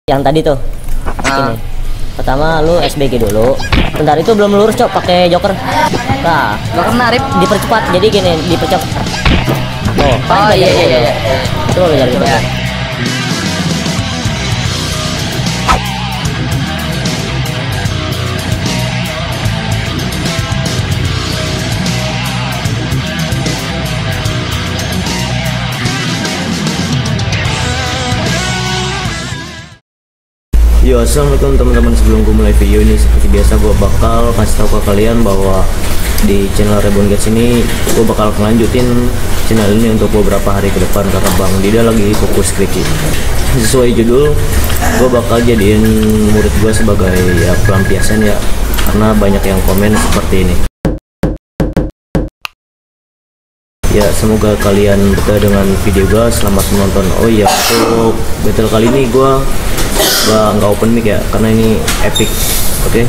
Yang tadi tuh. Ini. Pertama lu SBG dulu. Bentar itu belum lurus, Cok, pakai joker. Nah, joker narip dipercepat. Jadi gini, dipercepat. Oh, iya. Itu lo jadi ya. Yo, assalamualaikum teman-teman. Sebelum gue mulai video ini, seperti biasa gue bakal kasih tahu ke kalian bahwa di channel Reborn Gates ini gue bakal ngelanjutin channel ini untuk beberapa hari ke depan karena Bang Dida lagi fokus skripsi. Sesuai judul, gue bakal jadiin murid gue sebagai ya pelampiasan ya, karena banyak yang komen seperti ini. Ya, semoga kalian betah dengan video gue. Selamat menonton. Oh iya, untuk battle kali ini gue nggak open mic ya, karena ini epic. Oke.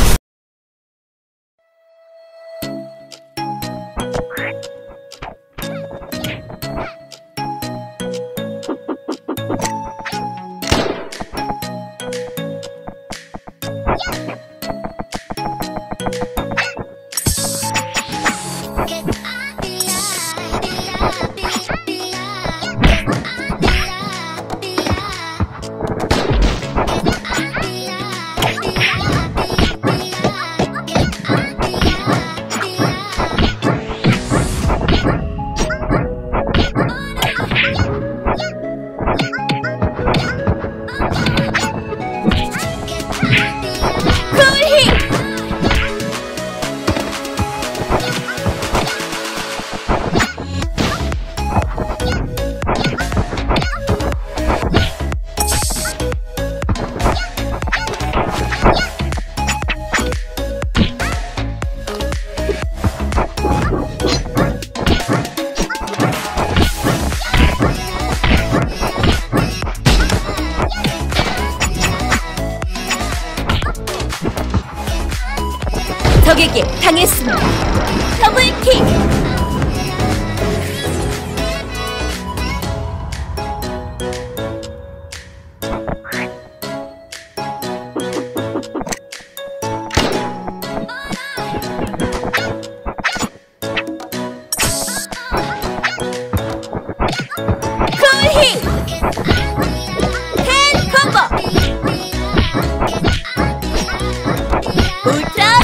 적에게 당했습니다. 더블킥! 쿨히! 캔 콤보! 울트라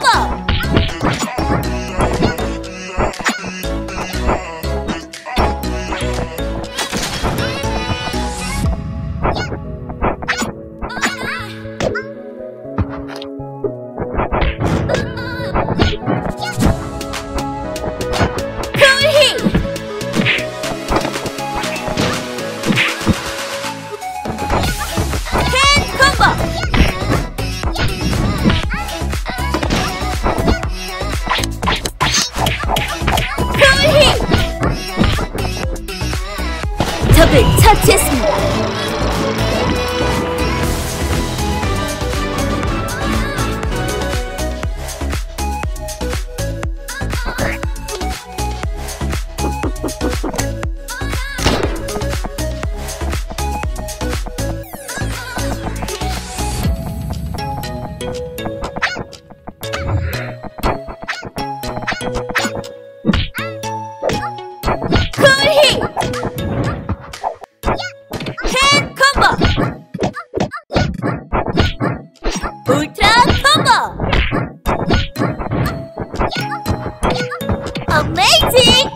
적을 처치했습니다. 울트라 콤보! 어메이징!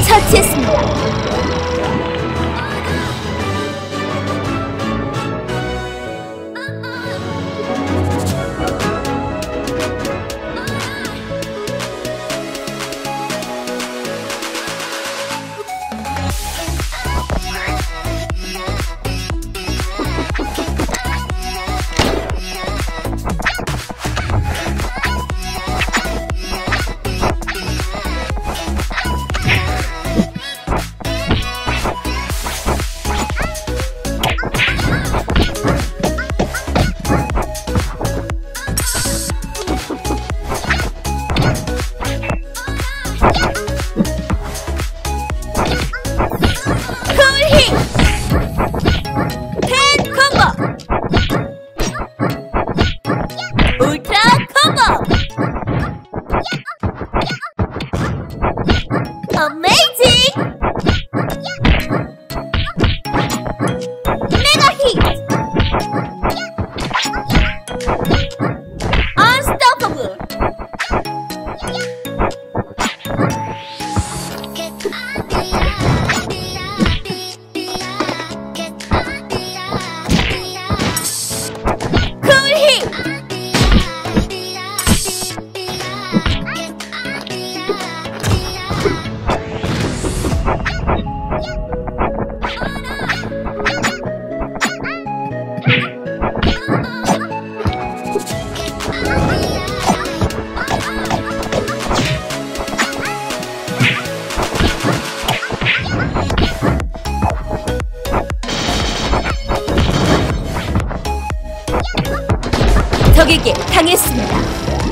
처치했습니다. 적에게 당했습니다.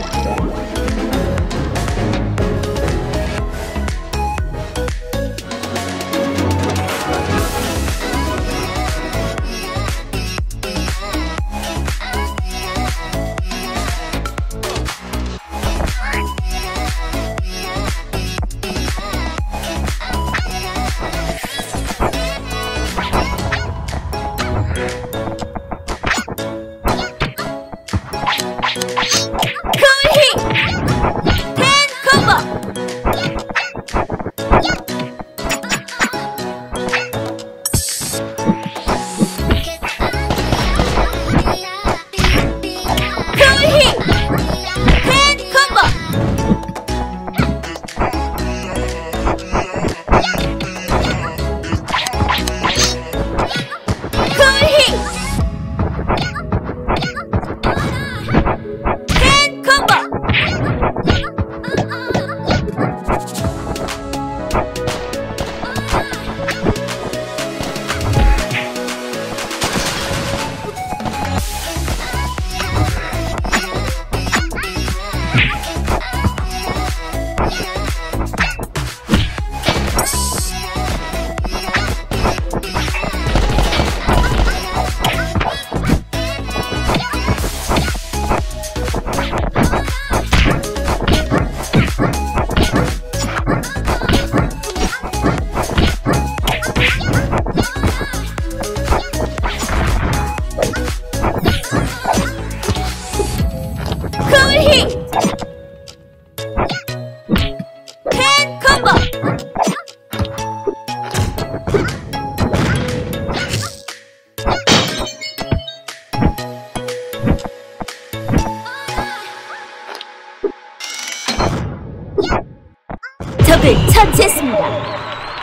적을 처치했습니다.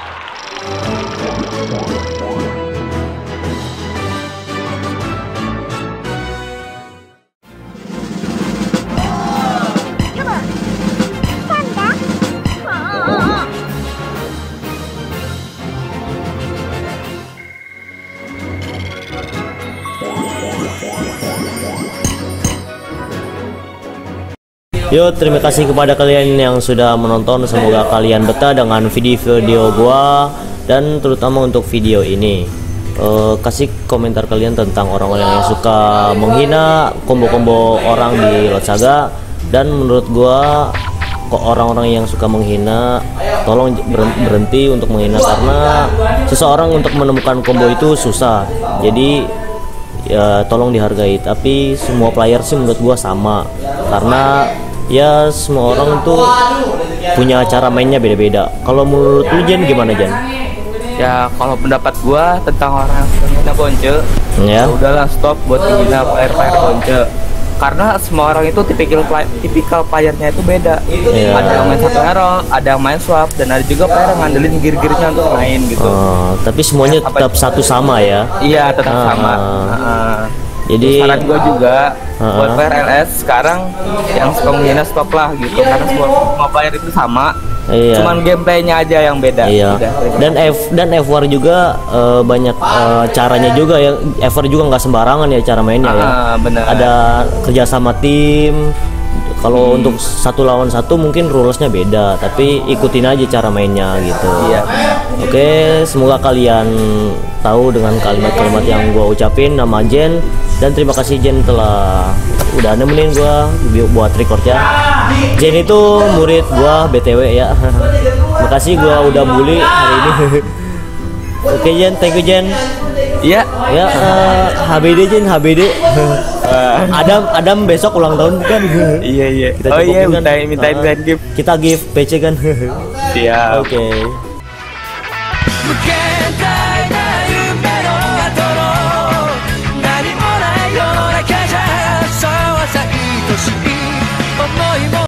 Yo, terima kasih kepada kalian yang sudah menonton. Semoga kalian betah dengan video-video gua dan terutama untuk video ini. Kasih komentar kalian tentang orang-orang yang suka menghina combo-combo orang di Lord Saga. Dan menurut gua kok orang-orang yang suka menghina, tolong berhenti untuk menghina, karena seseorang untuk menemukan combo itu susah. Jadi ya tolong dihargai. Tapi semua player sih menurut gua sama, karena ya semua orang tuh punya cara mainnya beda-beda. Kalau menurut lu Jen gimana Jen? Ya kalau pendapat gua tentang orang yang menghina Bonce, Ya. udahlah stop buat menghina player-player Bonce. Karena semua orang itu tipikal playernya itu beda. Iya. Ada yang main satu hero, ada yang main swap, dan ada juga player yang ngandelin gear-gearnya untuk main gitu. Tapi semuanya tetap satu sama ya. Iya tetap sama. Jadi Saran gua juga buat player LS sekarang yang suka menghina stop lah gitu, karena semua player itu sama. Iya. Cuman gameplaynya aja yang beda. Iya. Udah. Dan FWAR juga banyak caranya juga ya. FWAR juga nggak sembarangan ya cara mainnya ya. Bener. Ada kerjasama tim. Kalau untuk satu lawan satu mungkin rulesnya beda, tapi ikutin aja cara mainnya gitu. Iya. Oke, semoga kalian tahu dengan kalimat-kalimat yang gua ucapin. Nama Jen, dan terima kasih Jen telah udah nemenin gua buat record ya. Jen itu murid gua BTW ya. Makasih gua udah bully hari ini. Oke Jen, thank you Jen. Iya. Ya, HBD Jen, HBD. Adam besok ulang tahun kan? Iya. Kita Oh iya, cokokin kan? mintain gift. Kita gift PC kan? Siap. Oke.